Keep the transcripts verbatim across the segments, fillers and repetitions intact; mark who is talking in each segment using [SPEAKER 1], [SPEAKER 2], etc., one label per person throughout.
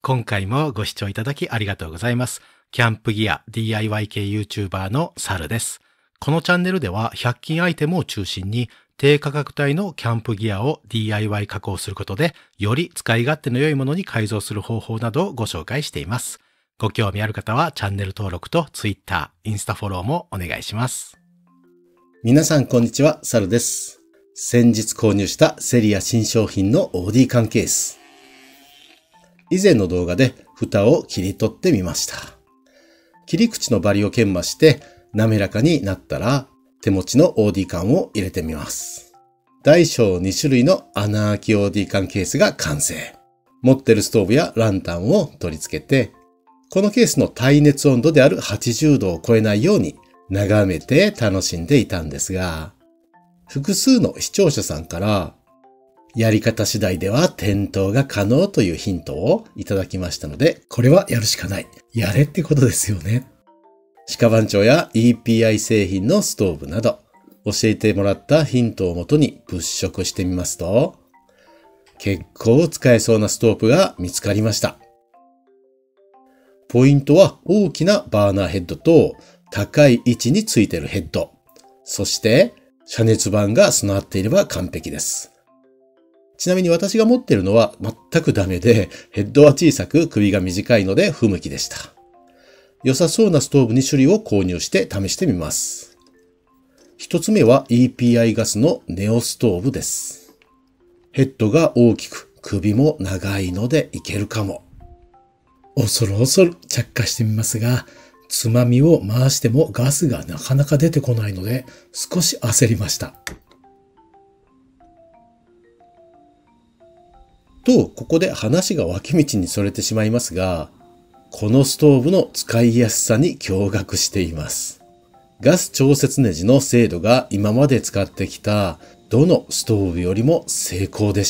[SPEAKER 1] 今回もご視聴いただきありがとうございます。キャンプギア ディーアイワイ 系 YouTuber のサルです。このチャンネルではひゃく均アイテムを中心に低価格帯のキャンプギアを ディーアイワイ 加工することでより使い勝手の良いものに改造する方法などをご紹介しています。ご興味ある方はチャンネル登録と Twitter、インスタフォローもお願いします。
[SPEAKER 2] 皆さんこんにちは、サルです。先日購入したセリア新商品の オーディー 缶ケース。以前の動画で蓋を切り取ってみました。切り口のバリを研磨して滑らかになったら手持ちの オーディー 缶を入れてみます。大小に種類の穴あき オーディー 缶ケースが完成。持ってるストーブやランタンを取り付けて、このケースの耐熱温度であるはちじゅうどを超えないように眺めて楽しんでいたんですが、複数の視聴者さんからやり方次第では点灯が可能というヒントをいただきましたので、これはやるしかない。やれってことですよね。鹿番長や イーピーアイ 製品のストーブなど、教えてもらったヒントをもとに物色してみますと、結構使えそうなストーブが見つかりました。ポイントは大きなバーナーヘッドと高い位置についているヘッド、そして遮熱板が備わっていれば完璧です。ちなみに私が持っているのは全くダメで、ヘッドは小さく首が短いので不向きでした。良さそうなストーブに種類を購入して試してみます。一つ目は イーピーアイ ガスのネオストーブです。ヘッドが大きく首も長いのでいけるかも。恐る恐る着火してみますが、つまみを回してもガスがなかなか出てこないので少し焦りました。と、ここで話が脇道にそれてしまいますが、このストーブの使いやすさに驚愕しています。ガス調節ネジの精度が今まで使ってきたどのストーブよりも精巧でした。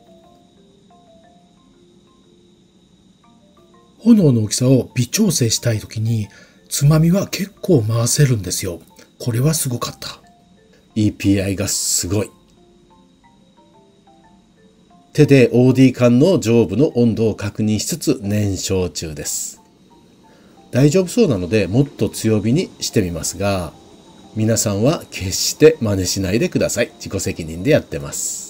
[SPEAKER 2] 炎の大きさを微調整したいときに、つまみは結構回せるんですよ。これはすごかった。イーピーアイ ガスすごい。手で オーディー 缶の上部の温度を確認しつつ燃焼中です。大丈夫そうなのでもっと強火にしてみますが、皆さんは決して真似しないでください。自己責任でやってます。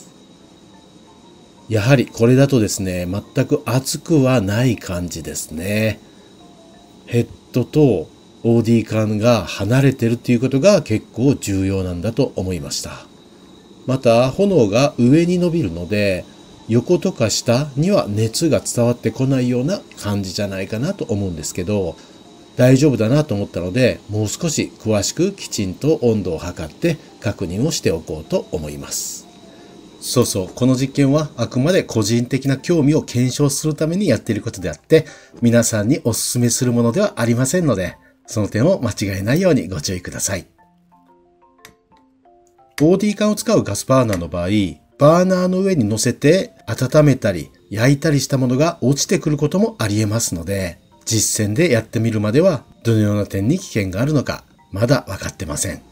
[SPEAKER 2] やはりこれだとですね、全く熱くはない感じですね。ヘッドと オーディー 缶が離れてるっていうことが結構重要なんだと思いました。また炎が上に伸びるので、横とか下には熱が伝わってこないような感じじゃないかなと思うんですけど、大丈夫だなと思ったので、もう少し詳しくきちんと温度を測って確認をしておこうと思います。そうそう、この実験はあくまで個人的な興味を検証するためにやっていることであって、皆さんにお勧めするものではありませんので、その点を間違えないようにご注意ください。オーディー 缶を使うガスバーナーの場合、バーナーの上に乗せて温めたり焼いたりしたものが落ちてくることもあり得ますので、実践でやってみるまではどのような点に危険があるのかまだ分かってません。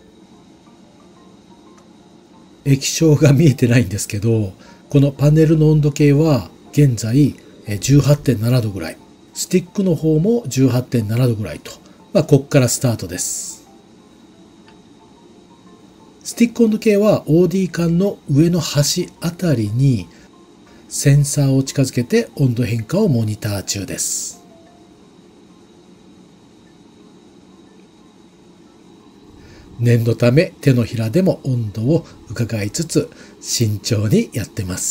[SPEAKER 2] 液晶が見えてないんですけど、このパネルの温度計は現在 じゅうはちてんななどぐらい、スティックの方も じゅうはちてんななどぐらいと、まあこっからスタートです。スティック温度計は オーディー 缶の上の端あたりにセンサーを近づけて温度変化をモニター中です。念のため手のひらでも温度を伺いつつ慎重にやってます。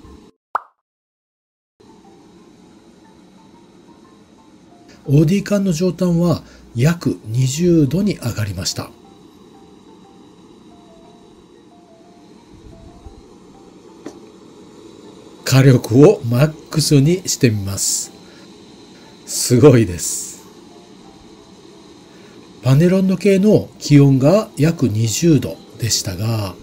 [SPEAKER 2] オーディー 缶の上端は約にじゅうどに上がりました。火力をマックスにしてみます。すごいです。パネル温度計の気温が約にじゅうどでしたが、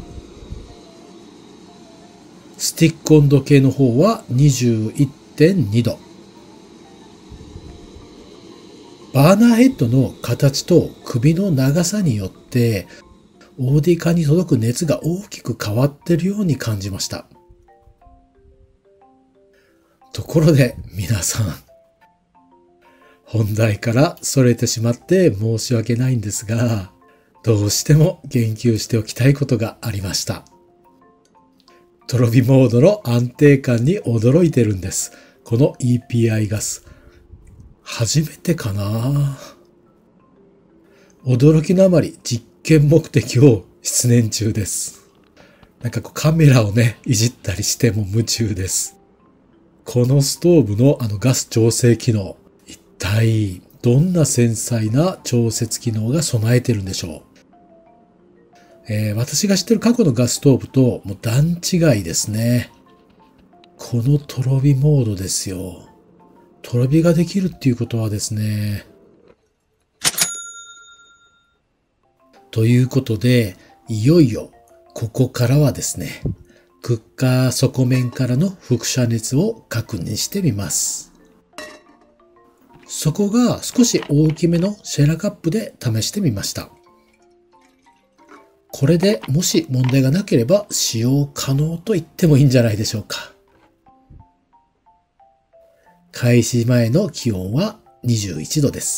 [SPEAKER 2] スティック温度計の方は にじゅういってんにど。バーナーヘッドの形と首の長さによって、オーディー 缶に届く熱が大きく変わっているように感じました。 ところで皆さん、本題から逸れてしまって申し訳ないんですが、どうしても言及しておきたいことがありました。トロビモードの安定感に驚いてるんです。この イーピーアイ ガス。初めてかな。驚きのあまり実験目的を失念中です。なんかこうカメラをね、いじったりしても夢中です。このストーブのあのガス調整機能、一体どんな繊細な調節機能が備えてるんでしょう。えー、私が知ってる過去のガスストーブともう段違いですね。このトロビモードですよ。トロビができるっていうことはですね。ということで、いよいよここからはですね、クッカー底面からの輻射熱を確認してみます。底が少し大きめのシェラカップで試してみました。これでもし問題がなければ使用可能と言ってもいいんじゃないでしょうか。開始前の気温はにじゅういちどです。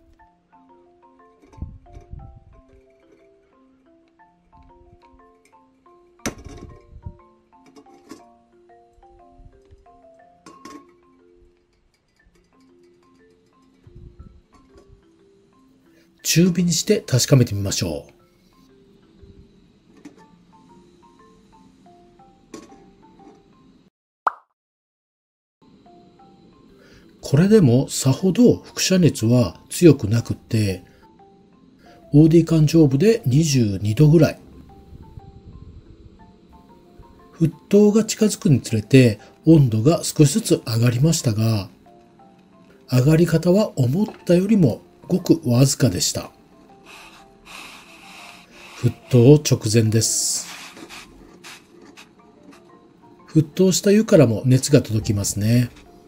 [SPEAKER 2] 中火にして確かめてみましょう。これでもさほど輻射熱は強くなくって、オーディ間上部でにじゅうにどぐらい。沸騰が近づくにつれて温度が少しずつ上がりましたが、上がり方は思ったよりもごくわずかでした。沸騰直前です。沸騰した湯からも熱が届きますね。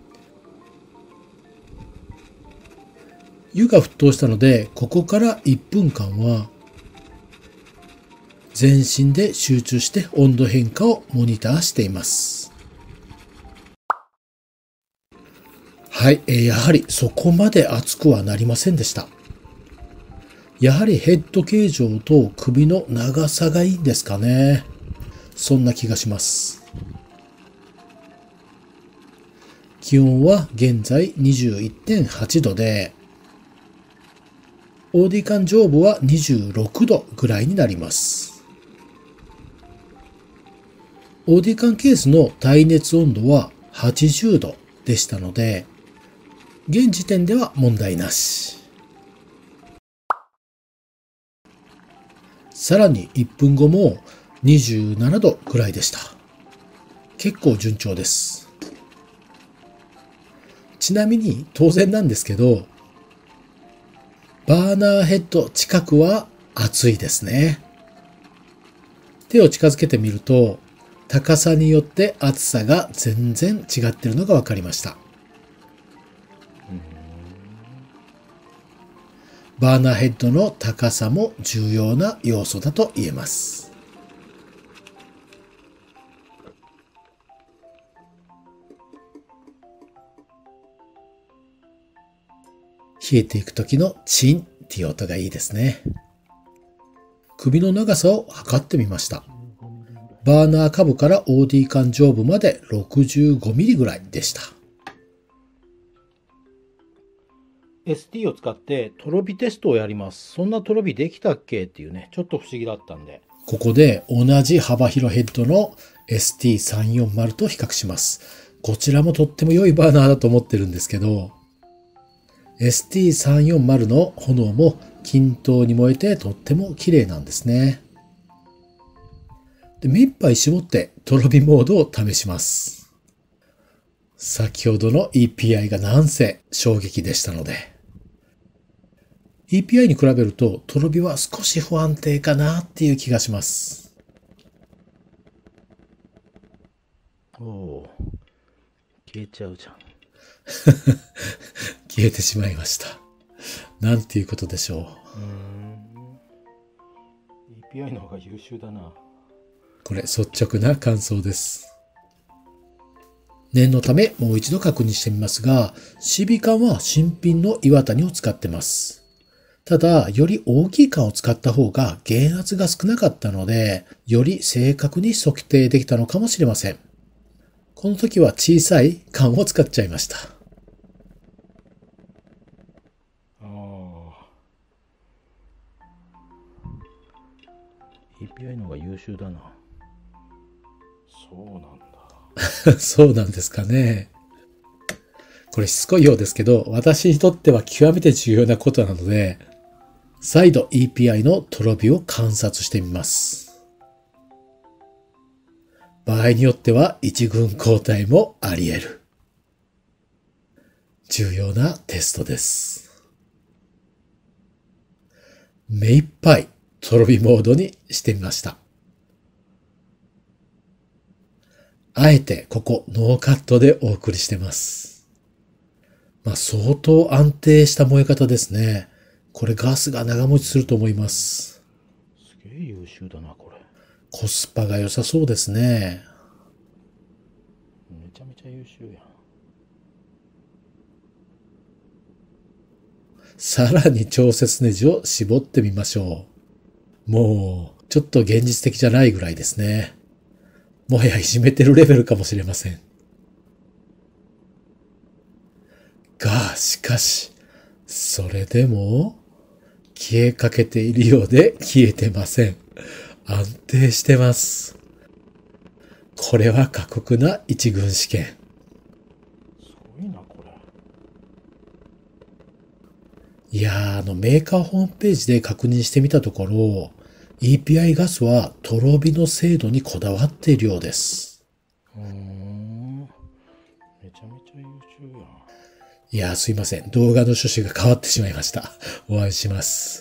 [SPEAKER 2] 湯が沸騰したので、ここからいっぷんかんは全身で集中して温度変化をモニターしています。はい、えー、やはりそこまで熱くはなりませんでした。やはりヘッド形状と首の長さがいいんですかね。そんな気がします。気温は現在 にじゅういってんはちどで、オーディ間上部はにじゅうろくどぐらいになります。オーディ間ケースの耐熱温度ははちじゅうどでしたので、現時点では問題なし。さらにいっぷんごもにじゅうななどぐらいでした。結構順調です。ちなみに当然なんですけど、バーナーヘッド近くは熱いですね。手を近づけてみると、高さによって熱さが全然違っているのが分かりました。バーナーヘッドの高さも重要な要素だと言えます。冷えていく時のチンっていう音がいいですね。首の長さを測ってみました。バーナー下部から オーディ間上部まで ろくじゅうごミリ ぐらいでした。
[SPEAKER 1] エスティー を使ってトロビテストをやります。そんなトロビできたっけっていうね、ちょっと不思議だったんで。
[SPEAKER 2] ここで同じ幅広ヘッドの エスティーさんよんまる と比較します。こちらもとっても良いバーナーだと思ってるんですけど、エスティーさんよんまる の炎も均等に燃えてとっても綺麗なんですね。で、目いっぱい絞ってトロビモードを試します。先ほどの イーピーアイ がなんせ衝撃でしたので。イーピーアイ に比べるとトロビは少し不安定かなっていう気がします。
[SPEAKER 1] おお、消えちゃうじゃん。
[SPEAKER 2] 消えてしまいました。なんていうことでしょう。うーん。
[SPEAKER 1] イーピーアイ の方が優秀だな。
[SPEAKER 2] これ率直な感想です。 念のためもう一度確認してみますが、シビ缶は新品の岩谷を使ってます。ただ、より大きい缶を使った方が減圧が少なかったので、より正確に測定できたのかもしれません。この時は小さい缶を使っちゃいました。
[SPEAKER 1] ああ。イーピーアイ の方が優秀だな。そうなんだ。
[SPEAKER 2] そうなんですかね。これしつこいようですけど、私にとっては極めて重要なことなので、再度 イーピーアイ のとろ火を観察してみます。場合によっては一軍交代もあり得る。重要なテストです。目いっぱいとろ火モードにしてみました。あえてここノーカットでお送りしてます。まあ相当安定した燃え方ですね。これガスが長持ちすると思います。
[SPEAKER 1] すげえ優秀だな、これ。
[SPEAKER 2] コスパが良さそうですね。
[SPEAKER 1] めちゃめちゃ優秀やん。
[SPEAKER 2] さらに調節ネジを絞ってみましょう。もう、ちょっと現実的じゃないぐらいですね。もはやいじめてるレベルかもしれません。が、しかし、それでも、消えかけているようで消えてません。安定してます。これは過酷な一軍試験。
[SPEAKER 1] すごいな、これ。
[SPEAKER 2] いやー、あの、メーカーホームページで確認してみたところ、イーピーアイ ガスはとろ火の精度にこだわっているようです。
[SPEAKER 1] うーん。めちゃめちゃ優秀やん。
[SPEAKER 2] いやー、すいません。動画の趣旨が変わってしまいました。お会いします。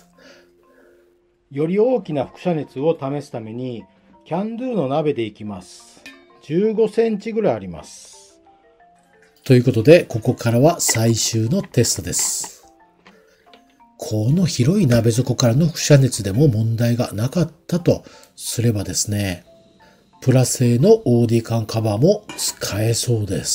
[SPEAKER 1] より大きな輻射熱を試すために、キャンドゥの鍋でいきます。じゅうごセンチぐらいあります。
[SPEAKER 2] ということで、ここからは最終のテストです。この広い鍋底からの輻射熱でも問題がなかったとすればですね、プラ製の オーディー 缶カバーも使えそうです。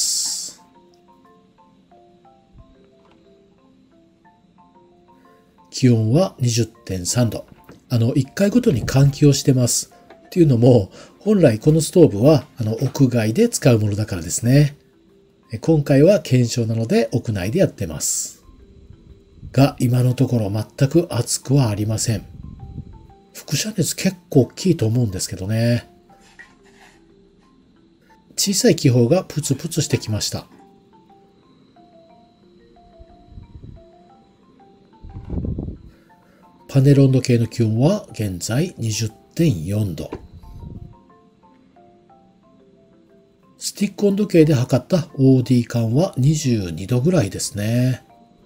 [SPEAKER 2] 気温は にじゅってんさんど。あの、いっかいごとに換気をしてます。っていうのも、本来このストーブはあの屋外で使うものだからですね。今回は検証なので屋内でやってます。が、今のところ全く熱くはありません。輻射熱結構大きいと思うんですけどね。小さい気泡がプツプツしてきました。パネル温度計の気温は現在 にじゅってんよんど。スティック温度計で測った オーディー 缶はにじゅうにどぐらいですね。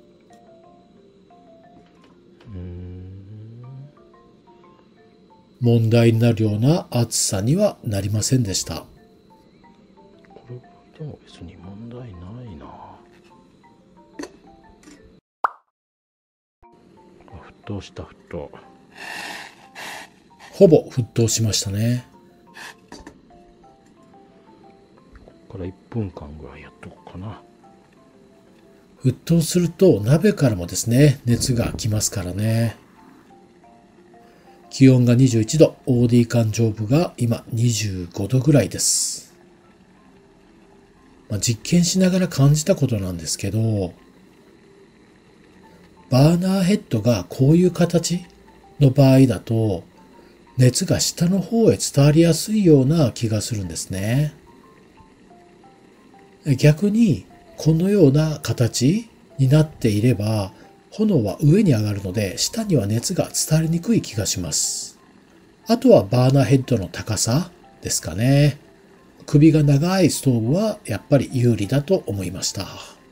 [SPEAKER 2] 問題になるような暑さにはなりませんでした。
[SPEAKER 1] これでも別に問題ないな。沸騰した、沸騰。
[SPEAKER 2] ほぼ沸騰しましたね。
[SPEAKER 1] ここからいっぷんかんぐらいやっとこうかな。
[SPEAKER 2] 沸騰すると鍋からもですね、熱が来ますからね。気温がにじゅういちど、オーディー 缶上部が今にじゅうごどぐらいです。まあ、実験しながら感じたことなんですけど、バーナーヘッドがこういう形の場合だと、熱が下の方へ伝わりやすいような気がするんですね。逆に、このような形になっていれば、炎は上に上がるので、下には熱が伝わりにくい気がします。あとはバーナーヘッドの高さですかね。首が長いストーブはやっぱり有利だと思いました。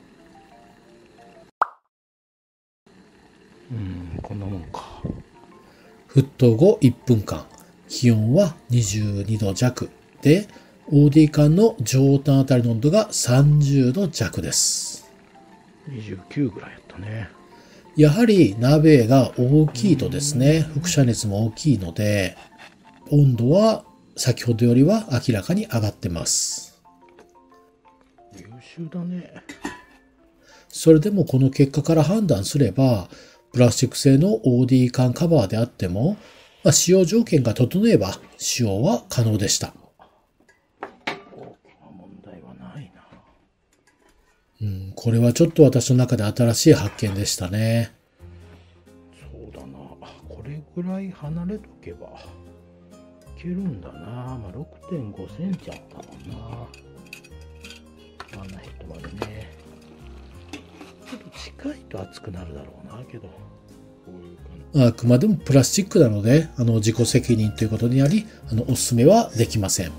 [SPEAKER 1] うん、こんなもんか。
[SPEAKER 2] 沸騰後いっぷんかん、気温はにじゅうにどじゃくで、オーディー 缶の上端あたりの温度がさんじゅうどじゃくです。
[SPEAKER 1] にじゅうきゅうぐらいやったね。
[SPEAKER 2] やはり鍋が大きいとですね、輻射熱も大きいので、温度は先ほどよりは明らかに上がってます。
[SPEAKER 1] 中だね。
[SPEAKER 2] それでもこの結果から判断すれば、プラスチック製の オーディー 缶カバーであっても、まあ、使用条件が整えば使用は可能でした。
[SPEAKER 1] 大きな問題はないな。
[SPEAKER 2] うん、これはちょっと私の中で新しい発見でしたね。
[SPEAKER 1] そうだな。これぐらい離れとけばいけるんだな。まあ、ろくてんごセンチあったもんな。あんなヘッドまでね。ちょっと近いと熱くなるだろうなけど。こういう感じ。
[SPEAKER 2] あくまでもプラスチックなので、あの自己責任ということになり、あのおすすめはできません。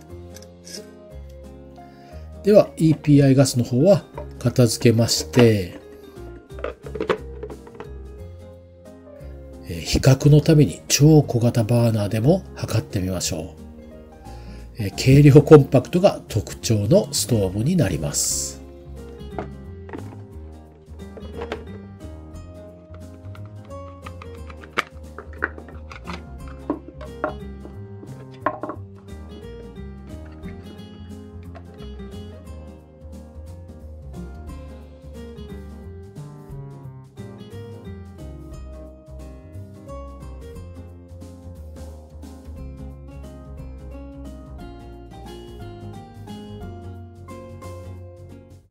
[SPEAKER 2] では イーピーアイ ガスの方は片付けまして、えー比較のために超小型バーナーでも測ってみましょう。えー軽量コンパクトが特徴のストーブになります。